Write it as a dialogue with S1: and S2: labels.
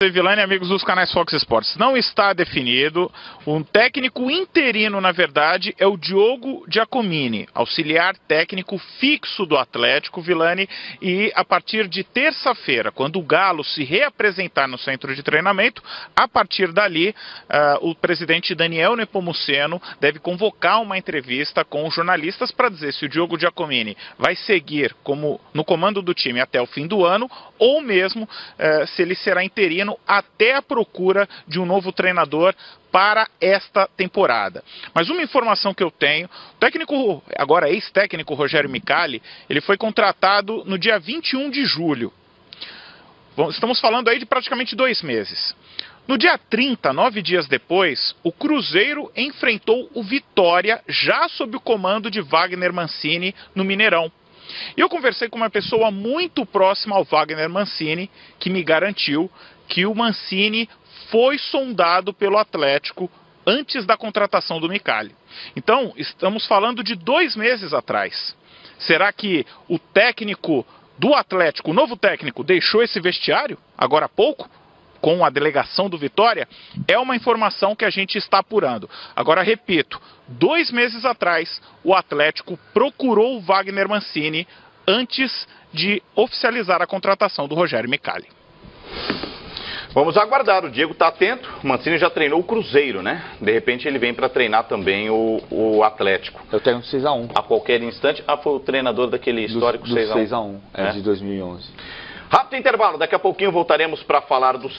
S1: Vilani, amigos dos canais Fox Sports, não está definido. Um técnico interino, na verdade, é o Diogo Giacomini, auxiliar técnico fixo do Atlético, Vilani, e a partir de terça-feira, quando o Galo se reapresentar no centro de treinamento, a partir dali, o presidente Daniel Nepomuceno deve convocar uma entrevista com os jornalistas para dizer se o Diogo Giacomini vai seguir como no comando do time até o fim do ano, ou mesmo se ele será interino até a procura de um novo treinador para esta temporada. Mas uma informação que eu tenho, o técnico, agora ex-técnico Rogério Micali, ele foi contratado no dia 21 de julho. Estamos falando aí de praticamente 2 meses. No dia 30, 9 dias depois, o Cruzeiro enfrentou o Vitória, já sob o comando de Wagner Mancini, no Mineirão. E eu conversei com uma pessoa muito próxima ao Wagner Mancini, que me garantiu que o Mancini foi sondado pelo Atlético antes da contratação do Micali. Então, estamos falando de 2 meses atrás. Será que o técnico do Atlético, o novo técnico, deixou esse vestiário agora há pouco, com a delegação do Vitória? É uma informação que a gente está apurando. Agora, repito, 2 meses atrás, o Atlético procurou o Wagner Mancini antes de oficializar a contratação do Rogério Micali.
S2: Vamos aguardar, o Diego está atento, o Mancini já treinou o Cruzeiro, né? De repente ele vem para treinar também o Atlético.
S3: Eu tenho 6-1.
S2: A qualquer instante, foi o treinador daquele histórico 6-1.
S3: 6-1, de 2011.
S2: Rápido intervalo, daqui a pouquinho voltaremos para falar do